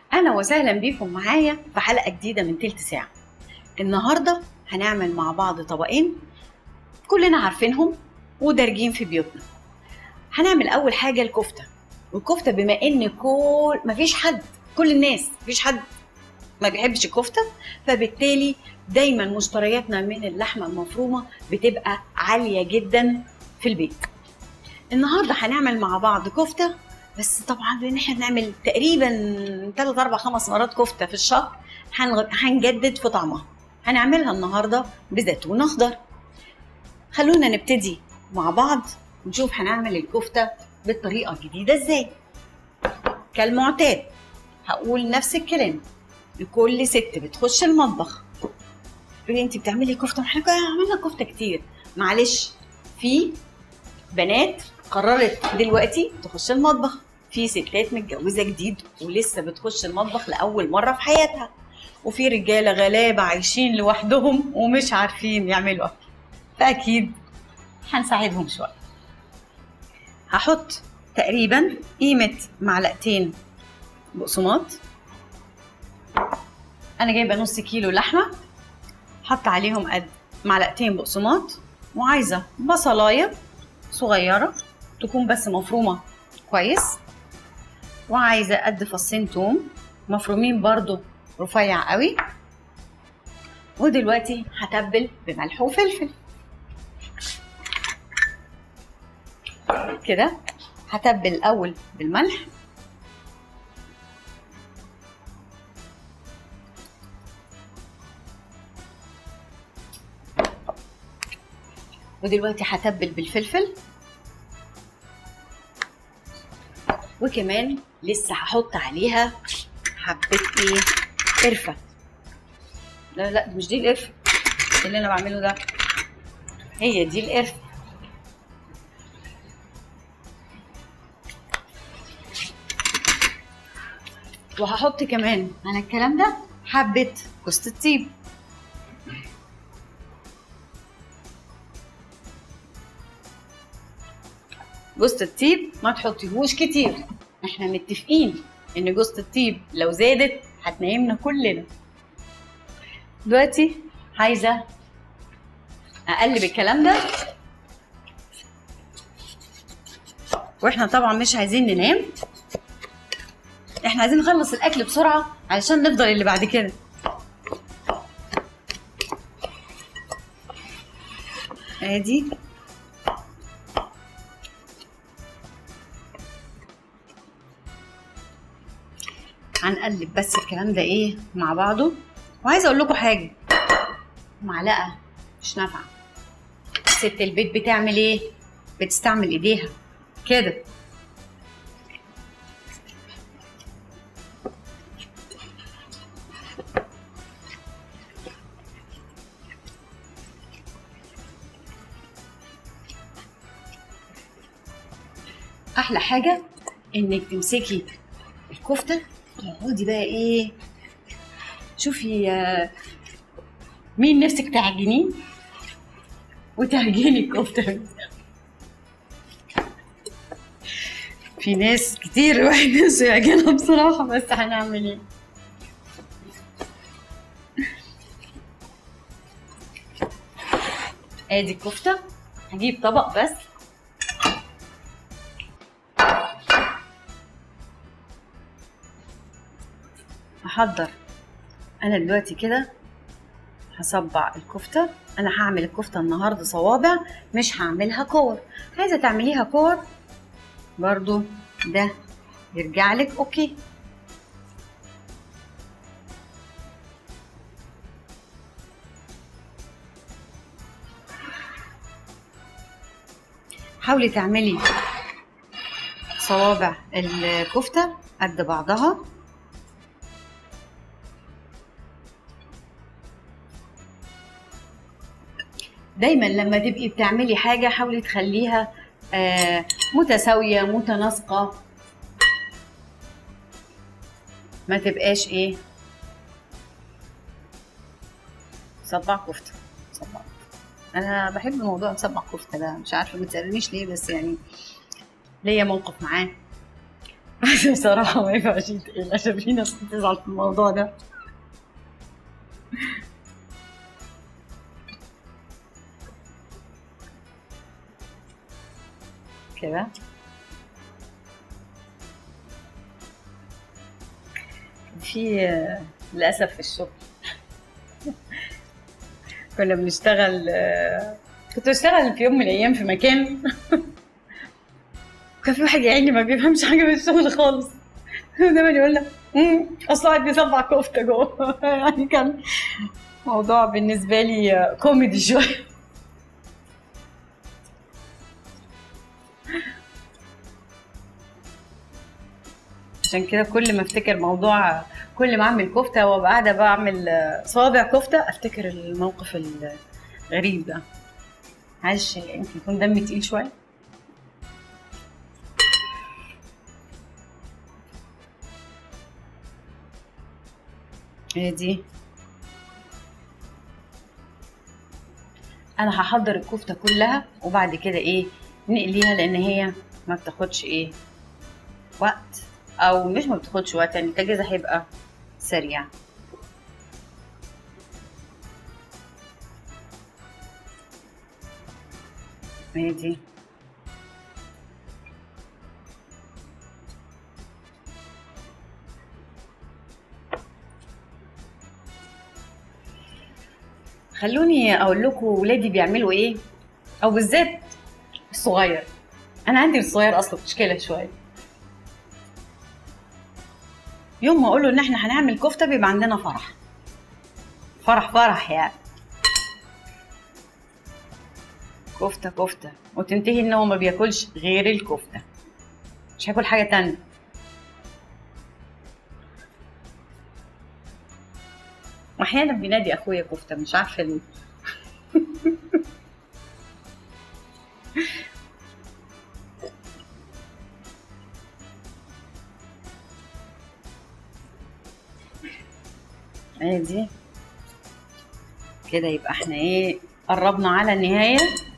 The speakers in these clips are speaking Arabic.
أهلا وسهلا بيكم معايا في حلقة جديدة من تلت ساعة. النهاردة هنعمل مع بعض طبقين كلنا عارفينهم ودارجين في بيوتنا. هنعمل أول حاجة الكفتة، والكفتة بما إن كل الناس مفيش حد ما بيحبش الكفتة، فبالتالي دايما مشترياتنا من اللحمة المفرومة بتبقى عالية جدا في البيت. النهاردة هنعمل مع بعض كفتة، بس طبعا لان احنا بنعمل تقريبا 3 4 5 مرات كفته في الشهر هنجدد في طعمها. هنعملها النهارده بزيتون اخضر. خلونا نبتدي مع بعض ونشوف هنعمل الكفته بالطريقه الجديده ازاي. كالمعتاد هقول نفس الكلام لكل ست بتخش المطبخ تقولي انت بتعملي كفته، احنا عملنا كفته كتير. معلش، في بنات قررت دلوقتي تخش المطبخ، في ستات متجوزه جديد ولسه بتخش المطبخ لاول مره في حياتها، وفي رجاله غلابه عايشين لوحدهم ومش عارفين يعملوا اكل، فاكيد هنساعدهم شويه. هحط تقريبا قيمه معلقتين بقسماط. انا جايبه نص كيلو لحمه، حط عليهم قد معلقتين بقسماط، وعايزه بصلايه صغيره تكون بس مفرومه كويس، وعايزه قد فصين توم مفرومين برضو رفيع قوي. ودلوقتي هتبل بملح وفلفل كده. هتبل الاول بالملح، ودلوقتي هتبل بالفلفل، وكمان لسه هحط عليها حبه قرفه. لا مش دي القرفه اللي انا بعمله ده، هي دي القرفه. وهحط كمان على الكلام ده حبه جوز الطيب. جوز الطيب ما تحطيهوش كتير، احنا متفقين ان جوز الطيب لو زادت هتنيمنا كلنا. دلوقتي عايزه اقلب الكلام ده، واحنا طبعا مش عايزين ننام، احنا عايزين نخلص الاكل بسرعه علشان نفضل اللي بعد كده. ادي هنقلب بس الكلام ده مع بعضه. وعايزه اقول لكم حاجه، معلقه مش نافعه. ست البيت بتعمل بتستعمل ايديها كده. احلى حاجه انك تمسكي الكفته تقعدي بقى شوفي مين نفسك تعجنيه وتعجني الكفته. في ناس كتير واحد نفسه يعجنها بصراحه، بس هنعمل ادي الكفته. هجيب طبق بس هحضر. انا دلوقتي كده هصبع الكفته. انا هعمل الكفته النهارده صوابع، مش هعملها كور. عايزه تعمليها كور برضو ده يرجع لك اوكي. حاولي تعملي صوابع الكفته قد بعضها. دايما لما تبقي بتعملي حاجه حاولي تخليها متساويه متناسقه، ما تبقاش صباع كفته. صباع، انا بحب موضوع صباع كفته ده، مش عارفه ما تسالنيش ليه، بس يعني ليا موقف معاه. بصراحة ما ينفعش يتقل عشان في ناس بتزعل في الموضوع ده. كده في للأسف في الشغل كنا بنشتغل، كنت بشتغل في يوم من الأيام في مكان كان في واحد يا عيني ما بيفهمش حاجة من الشغل خالص، دايما يقول لك أصل قاعد بيصبع كفتة جوه. يعني كان موضوع بالنسبة لي كوميدي شوية. عشان كده كل ما افتكر موضوع، كل ما اعمل كفته وابقى قاعده بعمل صوابع كفته افتكر الموقف الغريب ده. معلش يمكن يكون دمي تقيل شويه. هي دي انا هحضر الكفته كلها وبعد كده ايه نقليها، لان هي ما بتاخدش ايه وقت، او مش ما بتاخدش وقت، يعني التجهيز هيبقى سريع. هي دي خلوني اقول لكم ولادي بيعملوا ايه، او بالذات الصغير. انا عندي الصغير اصلا مشكله شويه، يوم ما اقول له ان احنا هنعمل كفته بيبقى عندنا فرح فرح فرح، يعني كفته كفته، وتنتهي ان هو ما بياكلش غير الكفته، مش هياكل حاجه تانية. واحيانا بينادي اخويا كفته، مش عارفه ليه. دي كده يبقى احنا ايه قربنا على النهايه.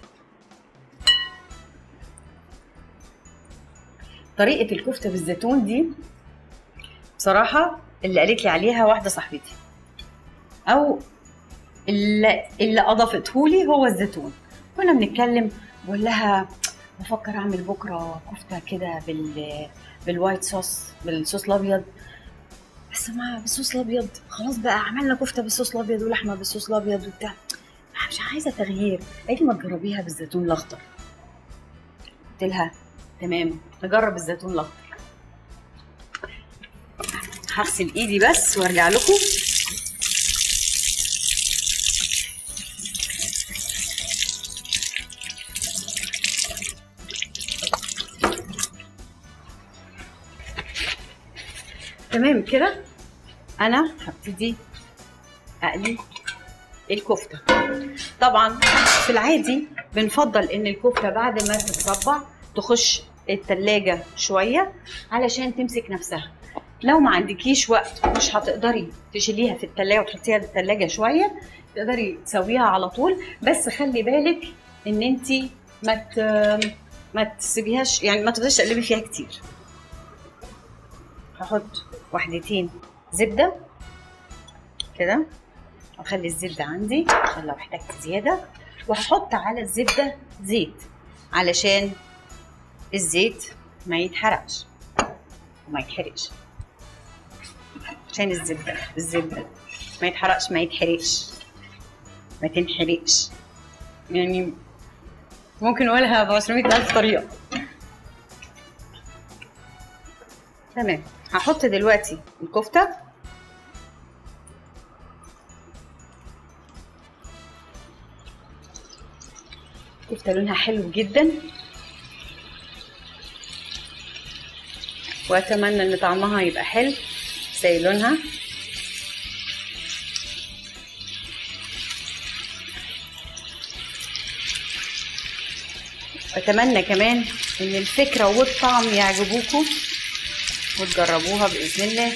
طريقه الكفته بالزيتون دي بصراحه اللي قالت لي عليها واحده صاحبتي، او اللي اضافته لي هو الزيتون. كنا بنتكلم بقول لها بفكر اعمل بكره كفته كده بالوايت صوص، بالصوص الابيض، بس ما بالصوص الابيض خلاص بقى عملنا كفته بالصوص الابيض ولحمه بالصوص الابيض وبتاع، مش عايزه تغيير. قالت لي ما تجربيها بالزيتون الاخضر. قلت لها تمام نجرب الزيتون الاخضر. هغسل ايدي بس وارجع لكم. تمام كده انا هبتدي اقلي الكفته. طبعا في العادي بنفضل ان الكفته بعد ما تتصبع تخش التلاجة شويه علشان تمسك نفسها. لو ما عندكيش وقت مش هتقدري تشيليها في التلاجة وتحطيها في التلاجة شويه، تقدري تسويها على طول، بس خلي بالك ان انتي ما تسيبيهاش، يعني ما تقدريش تقلبي فيها كتير. هحط واحدتين زبده كده، واخلي الزبده عندي عشان لو احتجت زياده، وهحط على الزبده زيت علشان الزيت ما يتحرقش وما يتحرقش، عشان الزبده ما يتحرقش ما يتحرقش ما تنحرقش، يعني ممكن اقولها ب 200,000 طريقه. تمام هحط دلوقتي الكفته. الكفته لونها حلو جدا، واتمنى ان طعمها يبقى حلو زي لونها. اتمنى كمان ان الفكره والطعم يعجبوكم وتجربوها باذن الله.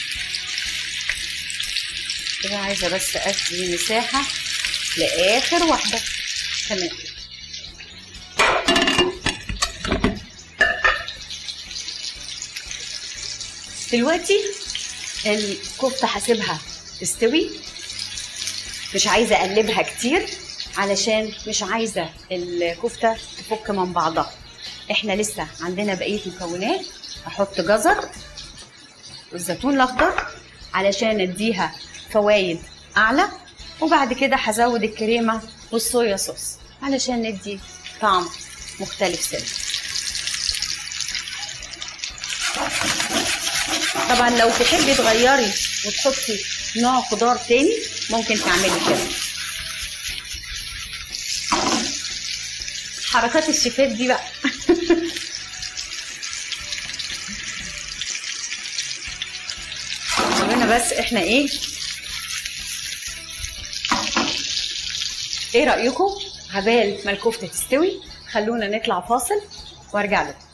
كده عايزه بس ادي مساحه لاخر واحده. تمام دلوقتي الكفته هسيبها تستوي، مش عايزه اقلبها كتير علشان مش عايزه الكفته تفك من بعضها. احنا لسه عندنا بقيه مكونات. احط جزر والزيتون الاخضر علشان اديها فوايد اعلى، وبعد كده هزود الكريمه والصويا صوص علشان ندي طعم مختلف سنة. طبعا لو تحبي تغيري وتحطي نوع خضار تاني ممكن تعملي كده. حركات الشيفات دي بقى. قولنا بس احنا ايه رأيكم؟ عبال ما الكفتة تستوي خلونا نطلع فاصل وارجع لكم.